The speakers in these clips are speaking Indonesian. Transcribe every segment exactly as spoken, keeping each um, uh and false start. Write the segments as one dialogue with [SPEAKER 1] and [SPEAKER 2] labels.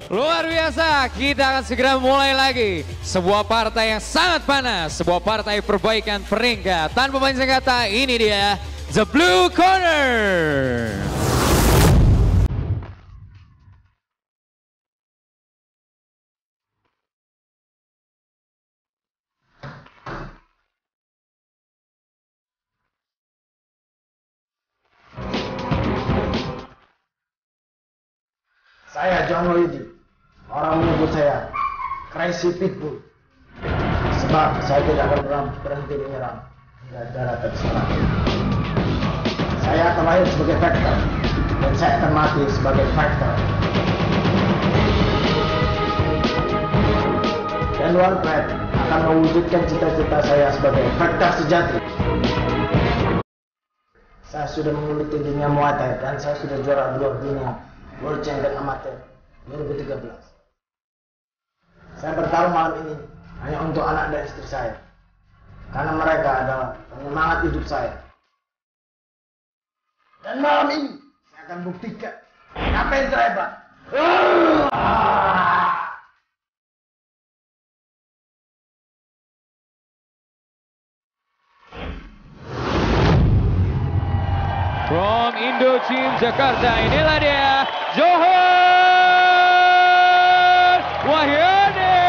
[SPEAKER 1] Luar biasa, kita akan segera mulai lagi. Sebuah partai yang sangat panas, sebuah partai perbaikan peringkat. Tanpa panjang kata, ini dia The Blue Corner.
[SPEAKER 2] Saya John Wahyudi. Orang menyebut saya Crazy Pitbull. Sebab saya tidak akan pernah berhenti menyerang hingga darah terserah. Saya akan lahir sebagai fighter dan saya akan mati sebagai fighter. Dan One Pride akan mewujudkan cita-cita saya sebagai fighter sejati. Saya sudah menggeluti dunia Muay Thai dan saya sudah juara dua dunia World Champion Amateur dua ribu tiga belas. Saya bertarung malam ini hanya untuk anak dan istri saya, karena mereka adalah penyemangat hidup saya. Dan malam ini saya akan buktikan apa yang terhebat.
[SPEAKER 1] From Indo Team Jakarta, inilah dia Johan Wahyudi.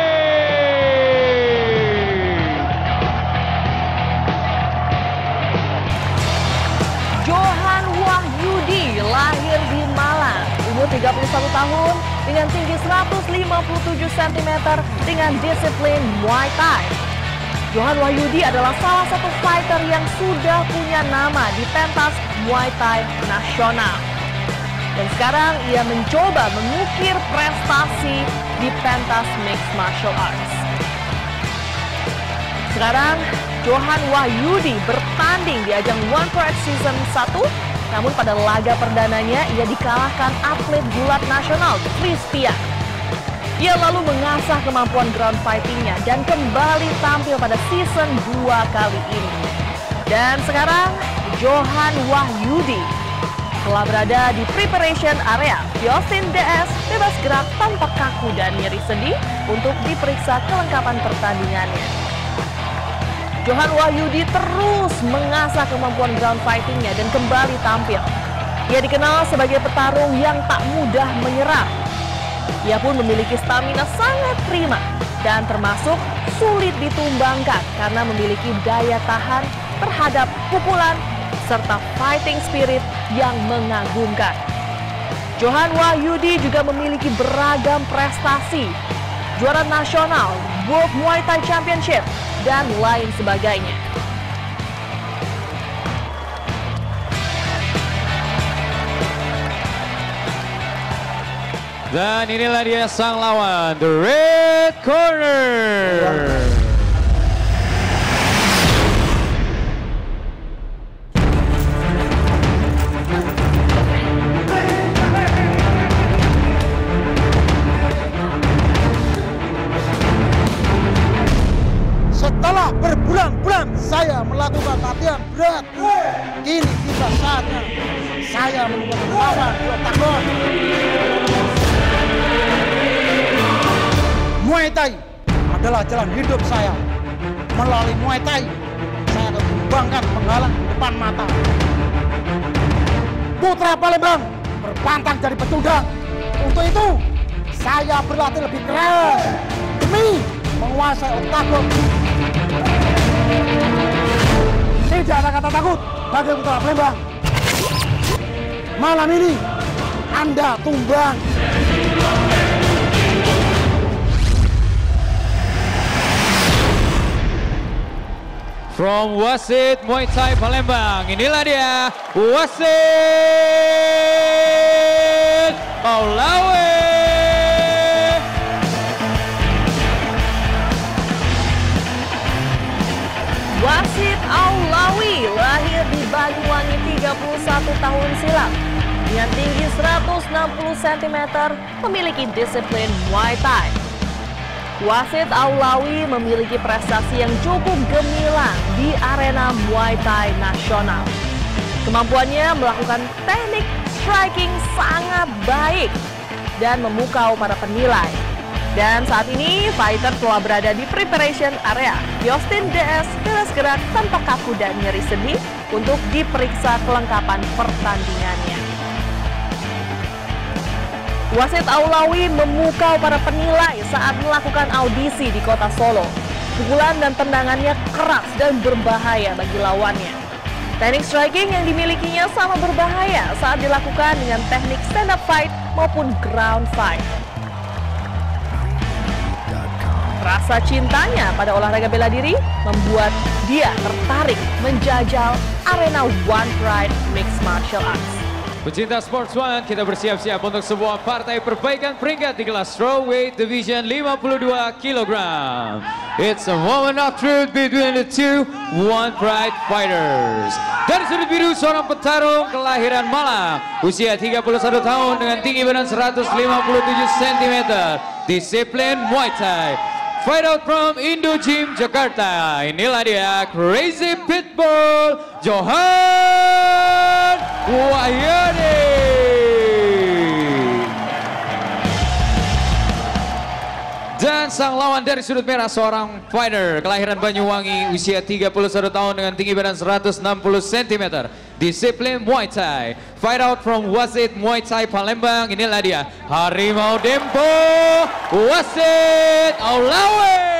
[SPEAKER 3] Johan Wahyudi lahir di Malang, umur tiga puluh satu tahun, dengan tinggi seratus lima puluh tujuh sentimeter dengan disiplin Muay Thai. Johan Wahyudi adalah salah satu fighter yang sudah punya nama di pentas Muay Thai nasional. Dan sekarang ia mencoba mengukir prestasi di pentas Mixed Martial Arts. Sekarang Johan Wahyudi bertanding di ajang One Pride Season satu, namun pada laga perdananya ia dikalahkan atlet gulat nasional Christian. Ia lalu mengasah kemampuan ground fighting-nya dan kembali tampil pada season dua kali ini. Dan sekarang Johan Wahyudi telah berada di preparation area di Austin D S, bebas gerak tanpa kaku dan nyeri sendi untuk diperiksa kelengkapan pertandingannya. Johan Wahyudi terus mengasah kemampuan ground fighting-nya dan kembali tampil. Ia dikenal sebagai petarung yang tak mudah menyerah. Ia pun memiliki stamina sangat prima dan termasuk sulit ditumbangkan karena memiliki daya tahan terhadap pukulan serta fighting spirit yang mengagumkan. Johan Wahyudi juga memiliki beragam prestasi, juara nasional, World Muay Thai Championship, dan lain sebagainya.
[SPEAKER 1] Dan inilah dia sang lawan, The Red Corner.
[SPEAKER 4] Setelah berbulan-bulan saya melakukan latihan berat, kini tiba saatnya saya menemukan lawan di oktagon. Muay Thai adalah jalan hidup saya. Melalui Muay Thai, saya akan tumbangkan penghalang di depan mata. Putra Palembang berpantang dari pecundang. Untuk itu, saya berlatih lebih keras demi menguasai oktagon. Tidak ada kata takut bagi Putra Palembang. Malam ini, Anda tumbang.
[SPEAKER 1] From Wasit Muay Thai Palembang, inilah dia Wasit Aulawi.
[SPEAKER 3] Wasit Aulawi lahir di Banyuwangi tiga puluh satu tahun silam. Dengan tinggi seratus enam puluh sentimeter, memiliki disiplin Muay Thai. Wasit Aulawi memiliki prestasi yang cukup gemilang di arena Muay Thai nasional. Kemampuannya melakukan teknik striking sangat baik. dan memukau para penilai. Dan saat ini, fighter telah berada di preparation area. Justin D S beres gerak tanpa kaku dan nyeri sendi untuk diperiksa kelengkapan pertandingannya. Wasit Aulawi memukau para penilai saat melakukan audisi di kota Solo. Pukulan dan tendangannya keras dan berbahaya bagi lawannya. Teknik striking yang dimilikinya sama berbahaya saat dilakukan dengan teknik stand up fight maupun ground fight. Rasa cintanya pada olahraga bela diri membuat dia tertarik menjajal arena One Pride Mixed Martial Arts.
[SPEAKER 1] Pecinta Sports One, kita bersiap-siap untuk sebuah partai perbaikan peringkat di kelas strawweight division lima puluh dua kilogram. It's a moment of truth between the two One Pride fighters. Dari sudut biru, seorang petarung kelahiran Malang, usia tiga puluh satu tahun dengan tinggi badan seratus lima puluh tujuh sentimeter, disiplin Muay Thai. Fight out from Indo Gym Jakarta. Inilah dia Crazy Pitbull Johan Wahyudi. Dan sang lawan dari sudut merah, seorang fighter kelahiran Banyuwangi, usia tiga puluh satu tahun dengan tinggi badan seratus enam puluh sentimeter, disiplin Muay Thai. Fight out from Wasit Muay Thai Palembang. Inilah dia Harimau Dempo Wasit Aulawi.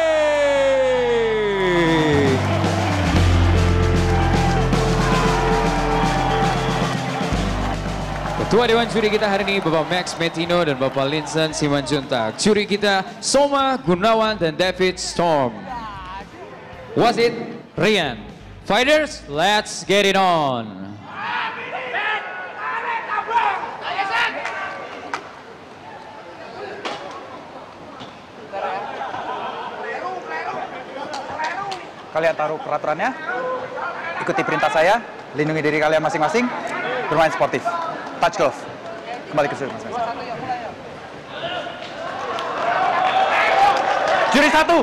[SPEAKER 1] Ketua Dewan Juri kita hari ini Bapak Max Metino dan Bapak Linson Simanjuntak. Juri kita Soma Gunawan dan David Storm. Wasit Rian. Fighters, let's get it on.
[SPEAKER 5] Kalian taruh peraturannya, ikuti perintah saya, lindungi diri kalian masing-masing, bermain sportif. Touch glove, kembali ke sudut masing-masing. Juri satu,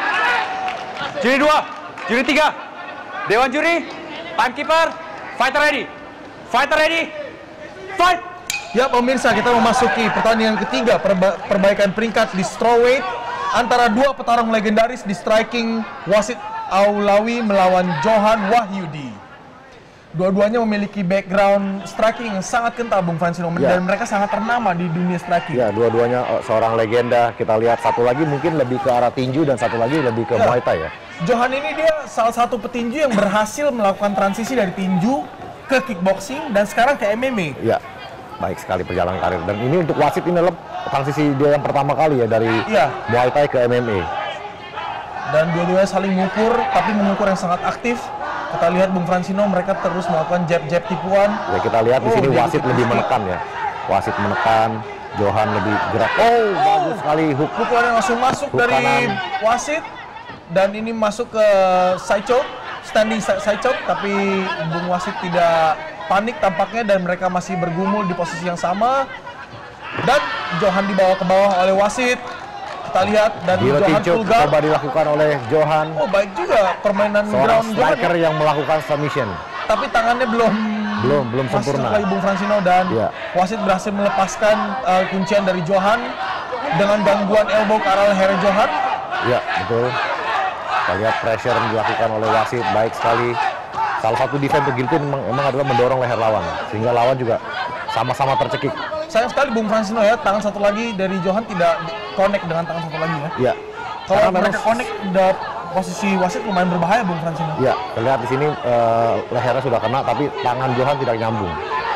[SPEAKER 5] juri dua, juri tiga, Dewan Juri, timekeeper, fighter ready, fighter ready, fight!
[SPEAKER 6] Ya pemirsa, kita memasuki pertandingan ketiga perba perbaikan peringkat di strawweight antara dua petarung legendaris di striking, Wasit Aulawi melawan Johan Wahyudi. Dua-duanya memiliki background striking yang sangat kental, Bung Fransino,
[SPEAKER 7] ya.
[SPEAKER 6] Dan mereka sangat ternama di dunia striking.
[SPEAKER 7] Ya, dua-duanya seorang legenda. Kita lihat satu lagi mungkin lebih ke arah tinju dan satu lagi lebih ke ya. Muay Thai ya.
[SPEAKER 6] Johan ini dia salah satu petinju yang berhasil melakukan transisi dari tinju ke kickboxing dan sekarang ke M M A.
[SPEAKER 7] Ya, baik sekali perjalanan karir. Dan ini untuk wasit ini adalah transisi dia yang pertama kali ya dari ya. Muay Thai ke M M A.
[SPEAKER 6] Dan dua-duanya saling mengukur, tapi mengukur yang sangat aktif. Kita lihat Bung Fransino, mereka terus melakukan jab-jab tipuan.
[SPEAKER 7] Ya kita lihat di sini oh, wasit lebih menekan ya. Wasit menekan, Johan lebih gerak. Oh, oh. bagus sekali hook.
[SPEAKER 6] Pukulan yang langsung masuk hook dari kanan. Wasit. Dan ini masuk ke side choke, standing side choke. Tapi Bung Wasit tidak panik tampaknya dan mereka masih bergumul di posisi yang sama. Dan Johan dibawa ke bawah oleh wasit. Kita lihat dan Johan full guard
[SPEAKER 7] coba dilakukan oleh Johan.
[SPEAKER 6] Oh baik juga permainan
[SPEAKER 7] seorang
[SPEAKER 6] ground
[SPEAKER 7] striker
[SPEAKER 6] Johan,
[SPEAKER 7] yang melakukan submission.
[SPEAKER 6] Tapi tangannya belum
[SPEAKER 7] belum belum sempurna.
[SPEAKER 6] Masuk Bung Fransino dan ya. Wasit berhasil melepaskan uh, kuncian dari Johan dengan gangguan elbow ke arah leher Johan.
[SPEAKER 7] Ya betul. Kita lihat pressure yang dilakukan oleh wasit baik sekali. Salah satu defense untuk guillotine memang, memang adalah mendorong leher lawan sehingga lawan juga sama-sama tercekik.
[SPEAKER 6] Sayang sekali Bung Fransino ya, tangan satu lagi dari Johan tidak connect dengan tangan satu lagi ya.
[SPEAKER 7] Iya.
[SPEAKER 6] Kalau mereka connect, udah posisi wasit lumayan berbahaya Bung Fransino.
[SPEAKER 7] Iya, terlihat di sini uh, lehernya sudah kena, tapi tangan Johan tidak nyambung.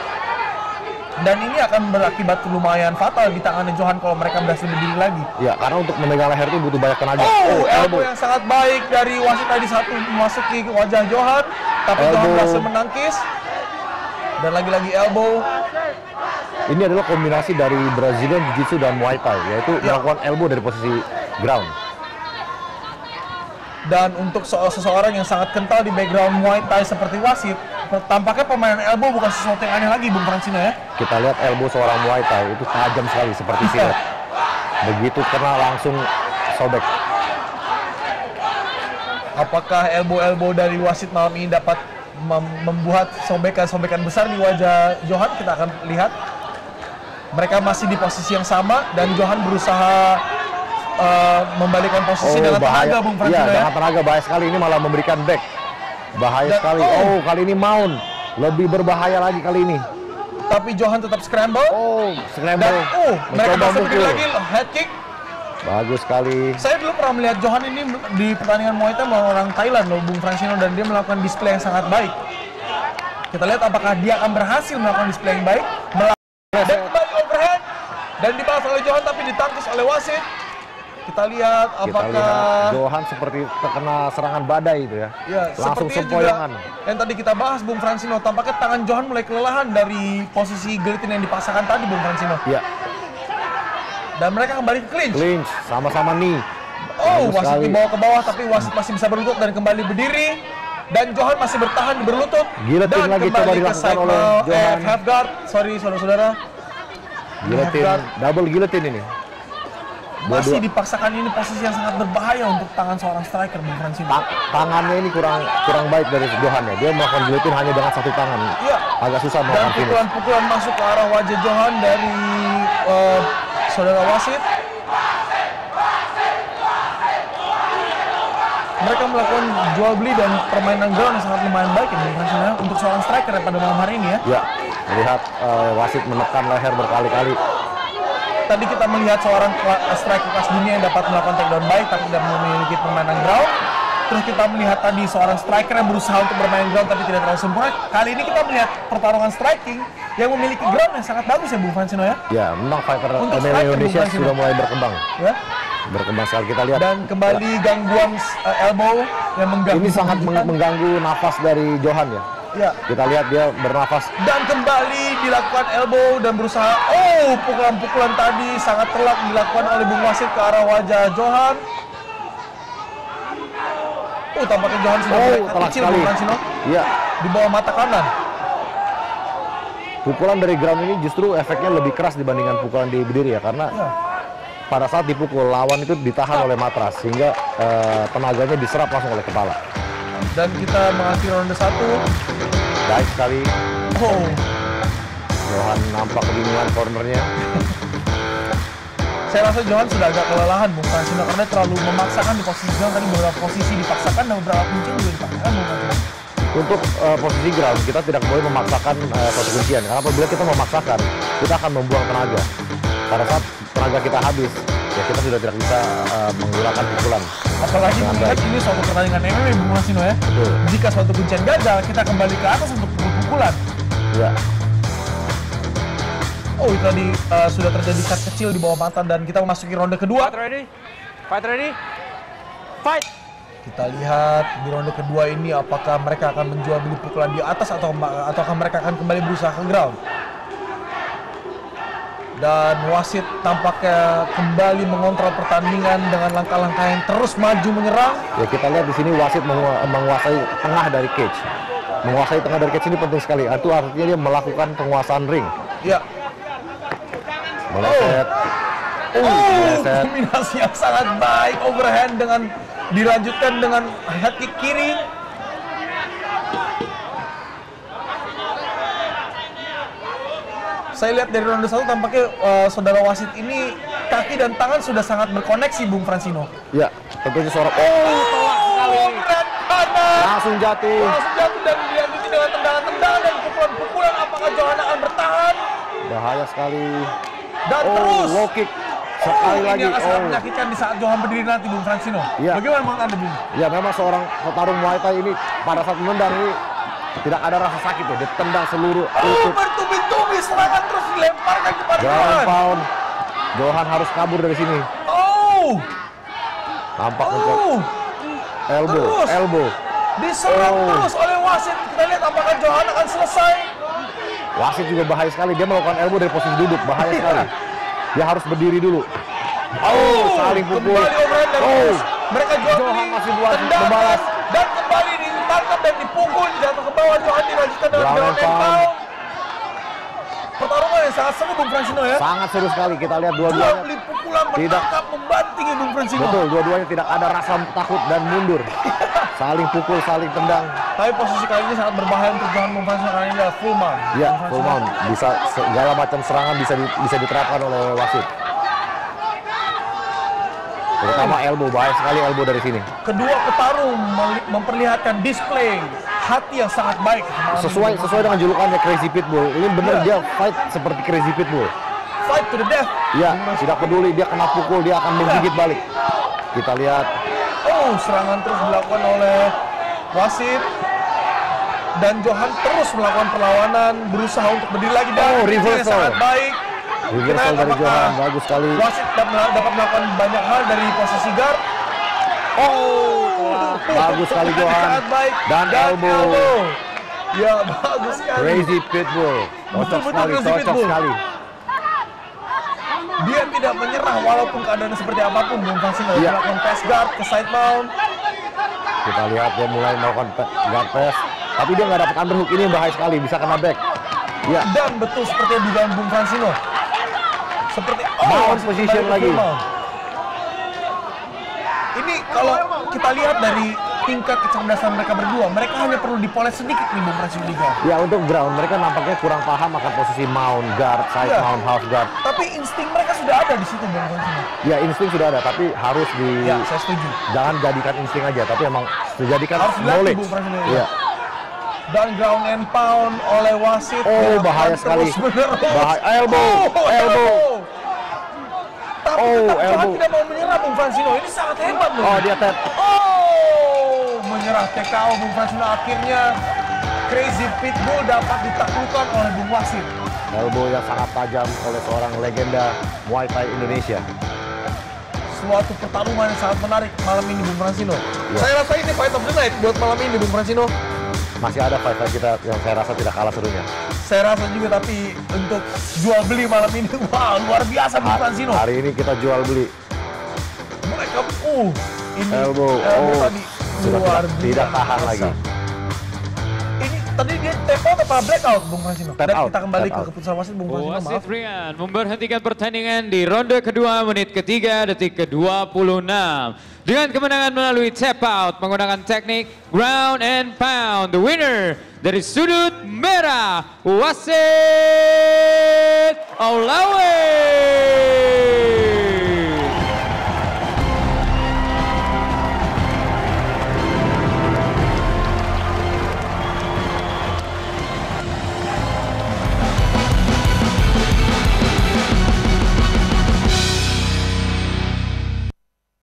[SPEAKER 6] Dan ini akan berakibat lumayan fatal di tangannya Johan kalau mereka berhasil berdiri lagi.
[SPEAKER 7] Iya, karena untuk memegang leher itu butuh banyak tenaga.
[SPEAKER 6] Oh, oh elbow yang sangat baik dari wasit tadi, satu memasuki wajah Johan, tapi elbow. Johan berhasil menangkis. Dan lagi-lagi elbow.
[SPEAKER 7] Ini adalah kombinasi dari Brazilian Jiu-Jitsu dan Muay Thai, yaitu ya. melakukan elbow dari posisi ground.
[SPEAKER 6] Dan untuk seseorang yang sangat kental di background Muay Thai seperti wasit, tampaknya permainan elbow bukan sesuatu yang aneh lagi, Bung Fransino ya.
[SPEAKER 7] Kita lihat elbow seorang Muay Thai itu tajam sekali seperti silet. Begitu kena langsung sobek.
[SPEAKER 6] Apakah elbow-elbow dari wasit malam ini dapat mem membuat sobekan-sobekan besar di wajah Johan? Kita akan lihat. Mereka masih di posisi yang sama dan Johan berusaha uh, membalikan posisi
[SPEAKER 7] Oh,
[SPEAKER 6] dengan
[SPEAKER 7] bahaya.
[SPEAKER 6] tenaga, Bung
[SPEAKER 7] Iya,
[SPEAKER 6] Francino ya.
[SPEAKER 7] dengan tenaga bahaya sekali. Ini malah memberikan back. Bahaya
[SPEAKER 6] Dan-
[SPEAKER 7] sekali.
[SPEAKER 6] oh.
[SPEAKER 7] Oh, kali ini Mount. Lebih berbahaya lagi kali ini.
[SPEAKER 6] Tapi Johan tetap scramble.
[SPEAKER 7] Oh,
[SPEAKER 6] Dan
[SPEAKER 7] scramble.
[SPEAKER 6] oh, mereka
[SPEAKER 7] Mencoba
[SPEAKER 6] masih berdiri
[SPEAKER 7] mukul.
[SPEAKER 6] lagi head kick.
[SPEAKER 7] Bagus sekali.
[SPEAKER 6] Saya dulu pernah melihat Johan ini di pertandingan Muay Thai melawan orang Thailand loh, Bung Francino, dan dia melakukan display yang sangat baik. Kita lihat apakah dia akan berhasil melakukan display yang baik. Melakukan dan kembali overhand dan dibalas oleh Johan tapi ditangkis oleh wasit. Kita lihat
[SPEAKER 7] Kita
[SPEAKER 6] apakah
[SPEAKER 7] lihat Johan seperti terkena serangan badai itu ya.
[SPEAKER 6] ya
[SPEAKER 7] Langsung
[SPEAKER 6] sepertinya
[SPEAKER 7] sempoyongan.
[SPEAKER 6] juga yang tadi kita bahas, Bung Francino, tampaknya tangan Johan mulai kelelahan dari posisi guillotine yang dipaksakan tadi, Bung Francino.
[SPEAKER 7] Iya,
[SPEAKER 6] Dan mereka kembali ke clinch.
[SPEAKER 7] clinch sama-sama knee.
[SPEAKER 6] Oh,
[SPEAKER 7] Bagus
[SPEAKER 6] wasit
[SPEAKER 7] sekali.
[SPEAKER 6] dibawa ke bawah tapi wasit masih bisa berlutut dan kembali berdiri. Dan Johan masih bertahan di berlutut.
[SPEAKER 7] Guillotine
[SPEAKER 6] dan
[SPEAKER 7] lagi
[SPEAKER 6] kembali
[SPEAKER 7] coba
[SPEAKER 6] ke
[SPEAKER 7] dilakukan
[SPEAKER 6] side
[SPEAKER 7] oleh
[SPEAKER 6] now,
[SPEAKER 7] Johan.
[SPEAKER 6] Eh, half guard. Sorry, saudara-saudara.
[SPEAKER 7] Guillotine,
[SPEAKER 6] Headguard.
[SPEAKER 7] double guillotine ini.
[SPEAKER 6] Masih
[SPEAKER 7] Dua-dua.
[SPEAKER 6] dipaksakan, ini posisi yang sangat berbahaya untuk tangan seorang striker, Bung Francino.
[SPEAKER 7] Ta- tangannya ini kurang kurang baik dari Johan ya. Dia melakukan guillotine hanya dengan satu tangan.
[SPEAKER 6] Iya.
[SPEAKER 7] Agak susah
[SPEAKER 6] Dan
[SPEAKER 7] melakukan finish.
[SPEAKER 6] pukulan-pukulan masuk ke arah wajah Johan dari eh, saudara wasit. Mereka melakukan jual beli dan permainan ground yang sangat lumayan baik ya, Bung Francino, ya, untuk seorang striker pada malam hari ini ya.
[SPEAKER 7] Ya, melihat eh, wasit menekan leher berkali-kali.
[SPEAKER 6] Tadi kita melihat seorang kla- striker kelas dunia yang dapat melakukan takedown baik tapi tidak memiliki permainan ground. Terus kita melihat tadi seorang striker yang berusaha untuk bermain ground tapi tidak terlalu sempurna. Kali ini kita melihat pertarungan striking yang memiliki ground yang sangat bagus ya, Bung Francino ya.
[SPEAKER 7] Ya, memang fighter
[SPEAKER 6] Untuk
[SPEAKER 7] M M A
[SPEAKER 6] striker,
[SPEAKER 7] Indonesia
[SPEAKER 6] Bung Francino.
[SPEAKER 7] sudah mulai berkembang.
[SPEAKER 6] Ya.
[SPEAKER 7] Berkembang sekali kita lihat.
[SPEAKER 6] Dan kembali gangguan uh, elbow yang mengganggu.
[SPEAKER 7] Ini sangat meng- mengganggu nafas dari Johan ya.
[SPEAKER 6] Ya.
[SPEAKER 7] Kita lihat dia bernafas.
[SPEAKER 6] Dan kembali dilakukan elbow dan berusaha. Oh, pukulan-pukulan tadi sangat telak dilakukan oleh Bung Wasit ke arah wajah Johan. Oh, tampaknya Johan sudah
[SPEAKER 7] Oh,
[SPEAKER 6] mulai
[SPEAKER 7] telak
[SPEAKER 6] kecil,
[SPEAKER 7] sekali.
[SPEAKER 6] Bung Francino.
[SPEAKER 7] Iya.
[SPEAKER 6] Di bawah mata kanan.
[SPEAKER 7] Pukulan dari ground ini justru efeknya lebih keras dibandingkan pukulan di berdiri ya, karena
[SPEAKER 6] Ya.
[SPEAKER 7] pada saat dipukul lawan itu ditahan oleh matras sehingga eh, tenaganya diserap langsung oleh kepala.
[SPEAKER 6] Dan kita mengakhiri ronde satu.
[SPEAKER 7] Baik sekali.
[SPEAKER 6] Oh,
[SPEAKER 7] Johan nampak kebingungan cornernya.
[SPEAKER 6] saya rasa Johan sudah agak kelelahan, Bung Francino, karena terlalu memaksakan di posisi ground. Tadi beberapa posisi dipaksakan dan beberapa kunci juga dipaksakan, Bung Francino.
[SPEAKER 7] Untuk eh, posisi ground kita tidak boleh memaksakan eh, suatu kuncian, karena apabila kita memaksakan kita akan membuang tenaga. Pada saat tenaga kita habis, ya kita sudah tidak bisa eh, menggunakan pukulan.
[SPEAKER 6] Apalagi
[SPEAKER 7] Dengan
[SPEAKER 6] mengingat
[SPEAKER 7] baik.
[SPEAKER 6] ini suatu pertandingan M M A, Bung Francino ya.
[SPEAKER 7] Betul.
[SPEAKER 6] Jika suatu kuncian gagal, kita kembali ke atas untuk pukul-pukulan.
[SPEAKER 7] Ya,
[SPEAKER 6] Oh, itu tadi uh, sudah terjadi cut kecil di bawah mata dan kita memasuki ronde kedua.
[SPEAKER 1] Fight ready? Fight ready? Fight!
[SPEAKER 6] Kita lihat di ronde kedua ini apakah mereka akan menjual beli pukulan di atas atau ataukah mereka akan kembali berusaha ke ground. Dan wasit tampaknya kembali mengontrol pertandingan dengan langkah-langkah yang terus maju menyerang.
[SPEAKER 7] ya kita lihat di sini wasit mengu- menguasai tengah dari cage. Menguasai tengah dari cage ini penting sekali. Itu artinya dia melakukan penguasaan ring.
[SPEAKER 6] Ya.
[SPEAKER 7] Meleset.
[SPEAKER 6] Oh,
[SPEAKER 7] meleset.
[SPEAKER 6] kombinasi yang sangat baik, overhand dengan dilanjutkan dengan head kick kiri. Saya lihat dari ronde satu tampaknya uh, saudara wasit ini kaki dan tangan sudah sangat berkoneksi, Bung Francino.
[SPEAKER 7] Ya, tentunya seorang
[SPEAKER 6] Oh, overhand kanan.
[SPEAKER 7] langsung jatuh.
[SPEAKER 6] Langsung jatuh dan dilanjuti dengan tendangan-tendangan dan pukulan-pukulan. Apakah Johan akan bertahan?
[SPEAKER 7] Bahaya sekali.
[SPEAKER 6] Dan
[SPEAKER 7] Oh,
[SPEAKER 6] terus.
[SPEAKER 7] low kick. Sekali
[SPEAKER 6] Oh,
[SPEAKER 7] lagi.
[SPEAKER 6] ini akan sangat
[SPEAKER 7] Oh.
[SPEAKER 6] menyakitkan di saat Johan berdiri nanti, Bung Francino.
[SPEAKER 7] Iya.
[SPEAKER 6] Bagaimana menurut Anda, Bung?
[SPEAKER 7] Ya memang seorang petarung Muay Thai ini pada saat menendang ini tidak ada rasa sakit ya. Dia tendang seluruh
[SPEAKER 6] Oh,
[SPEAKER 7] lutut.
[SPEAKER 6] bertubi-tubi serangan terus dilemparkan kepada
[SPEAKER 7] Ground
[SPEAKER 6] Johan.
[SPEAKER 7] pound. Johan harus kabur dari sini.
[SPEAKER 6] Oh,
[SPEAKER 7] Nampak untuk
[SPEAKER 6] oh,
[SPEAKER 7] elbow,
[SPEAKER 6] Terus.
[SPEAKER 7] elbow.
[SPEAKER 6] diserang
[SPEAKER 7] Oh.
[SPEAKER 6] terus oleh wasit. Kita lihat apakah Johan akan selesai.
[SPEAKER 7] Wasit juga bahaya sekali. Dia melakukan elbow dari posisi duduk. Bahaya
[SPEAKER 6] Iya.
[SPEAKER 7] sekali. Dia harus berdiri dulu. Oh, saling pukul.
[SPEAKER 6] Kembali overhand dan
[SPEAKER 7] Oh,
[SPEAKER 6] terus mereka jual
[SPEAKER 7] Johan
[SPEAKER 6] beli,
[SPEAKER 7] masih buat
[SPEAKER 6] tendangan,
[SPEAKER 7] membalas.
[SPEAKER 6] dan kembali ditangkap dan dipukul jatuh ke bawah. Johan dilanjutkan dengan
[SPEAKER 7] Ground
[SPEAKER 6] ground and
[SPEAKER 7] and pound.
[SPEAKER 6] pound. Pertarungan yang sangat seru Bung Fransino ya.
[SPEAKER 7] Sangat seru sekali, kita lihat
[SPEAKER 6] Dua
[SPEAKER 7] dua-duanya.
[SPEAKER 6] beli pukulan
[SPEAKER 7] Tidak.
[SPEAKER 6] menangkap, membanting ya Bung Fransino.
[SPEAKER 7] Betul, dua-duanya tidak ada rasa takut dan mundur. Saling pukul, saling tendang.
[SPEAKER 6] Tapi posisi kali ini sangat berbahaya untuk Johan Bung Fransino karena ini adalah full mount.
[SPEAKER 7] Ya,
[SPEAKER 6] Bung
[SPEAKER 7] full
[SPEAKER 6] Fransino.
[SPEAKER 7] mount. Bisa segala macam serangan bisa di, bisa diterapkan oleh wasit. Terutama elbow, bahaya sekali elbow dari sini.
[SPEAKER 6] Kedua petarung meli- memperlihatkan display hati yang sangat baik.
[SPEAKER 7] Sesuai sesuai dengan julukannya Crazy Pitbull. Ini benar
[SPEAKER 6] Iya.
[SPEAKER 7] dia fight seperti Crazy Pitbull.
[SPEAKER 6] Fight to the death.
[SPEAKER 7] Ya, tidak peduli dia kena pukul, dia akan menggigit balik. Kita lihat.
[SPEAKER 6] Oh, serangan terus dilakukan oleh wasit. Dan Johan terus melakukan perlawanan, berusaha untuk berdiri lagi dan
[SPEAKER 7] Oh,
[SPEAKER 6] ini
[SPEAKER 7] reversal.
[SPEAKER 6] sangat baik.
[SPEAKER 7] Reversal
[SPEAKER 6] Kita
[SPEAKER 7] dari
[SPEAKER 6] apakah
[SPEAKER 7] Johan, bagus sekali.
[SPEAKER 6] Wasit dapat dapat melakukan banyak hal dari posisi guard. Oh,
[SPEAKER 7] Bagus sekali Johan.
[SPEAKER 6] Sangat baik.
[SPEAKER 7] Dan elbow.
[SPEAKER 6] Ya, bagus sekali.
[SPEAKER 7] Crazy Pitbull. Cocok
[SPEAKER 6] Betul-betul
[SPEAKER 7] sekali,
[SPEAKER 6] Crazy
[SPEAKER 7] cocok
[SPEAKER 6] Pitbull.
[SPEAKER 7] sekali.
[SPEAKER 6] Dia tidak menyerah walaupun keadaannya seperti apapun. Bung Fransino
[SPEAKER 7] Iya.
[SPEAKER 6] melakukan pass guard ke side mount.
[SPEAKER 7] Kita lihat dia mulai melakukan pe- guard pass. Tapi dia nggak dapat underhook, ini yang bahaya sekali, bisa kena back. Ya,
[SPEAKER 6] Dan betul seperti yang dugaan Bung Fransino. Seperti
[SPEAKER 7] Mount
[SPEAKER 6] masih
[SPEAKER 7] position
[SPEAKER 6] kembali ke
[SPEAKER 7] lagi.
[SPEAKER 6] full mount. Ini kalau kita lihat dari tingkat kecerdasan mereka berdua, mereka hanya perlu dipoles sedikit nih Bung Fransino di guard.
[SPEAKER 7] ya untuk ground mereka nampaknya kurang paham akan posisi mount, guard, side
[SPEAKER 6] Iya.
[SPEAKER 7] mount, half guard.
[SPEAKER 6] Tapi insting mereka sudah ada di situ Bung Fransino.
[SPEAKER 7] Ya insting sudah ada, tapi harus di
[SPEAKER 6] Ya, saya setuju.
[SPEAKER 7] jangan jadikan insting aja, tapi emang dijadikan
[SPEAKER 6] Harus dilatih,
[SPEAKER 7] knowledge.
[SPEAKER 6] Bung Fransino.
[SPEAKER 7] Iya.
[SPEAKER 6] Dan ground and pound oleh wasit.
[SPEAKER 7] Oh,
[SPEAKER 6] dilakukan
[SPEAKER 7] bahaya sekali.
[SPEAKER 6] terus-menerus.
[SPEAKER 7] Bahaya. Elbow,
[SPEAKER 6] Oh,
[SPEAKER 7] elbow.
[SPEAKER 6] Tapi
[SPEAKER 7] Oh,
[SPEAKER 6] tetap Johan
[SPEAKER 7] elbow.
[SPEAKER 6] tidak mau menyerah Bung Fransino. Ini sangat hebat loh.
[SPEAKER 7] Oh dia tap.
[SPEAKER 6] Oh, menyerah T K O Bung Fransino. Akhirnya Crazy Pitbull dapat ditaklukkan oleh Bung Wasit.
[SPEAKER 7] Elbow yang sangat tajam oleh seorang legenda Muay Thai Indonesia.
[SPEAKER 6] Suatu pertarungan yang sangat menarik malam ini Bung Fransino.
[SPEAKER 7] Ya.
[SPEAKER 6] Saya rasa ini fight of the night buat malam ini Bung Fransino.
[SPEAKER 7] Masih ada fight-fight kita yang saya rasa tidak kalah serunya.
[SPEAKER 6] Saya rasa juga, tapi untuk jual beli malam ini, wow, luar biasa Bung
[SPEAKER 7] Ha-
[SPEAKER 6] Fransino.
[SPEAKER 7] Hari ini kita jual beli
[SPEAKER 6] Mereka, uh, ini
[SPEAKER 7] elbow.
[SPEAKER 6] elbow
[SPEAKER 7] Oh,
[SPEAKER 6] tadi
[SPEAKER 7] sudah
[SPEAKER 6] luar
[SPEAKER 7] tidak, tidak
[SPEAKER 6] biasa.
[SPEAKER 7] tahan lagi.
[SPEAKER 6] Ini tadi dia tap out apa blackout Bung Fransino?
[SPEAKER 7] Tap
[SPEAKER 6] Dan
[SPEAKER 7] out,
[SPEAKER 6] kita kembali
[SPEAKER 7] tap
[SPEAKER 6] ke
[SPEAKER 7] out.
[SPEAKER 6] keputusan wasit Bung Fransino,
[SPEAKER 1] Wasit
[SPEAKER 6] maaf.
[SPEAKER 1] Rian memberhentikan pertandingan di ronde kedua menit ketiga detik ke dua puluh enam. Dengan kemenangan melalui tap out menggunakan teknik ground and pound. The winner dari sudut merah, wasit Olawe.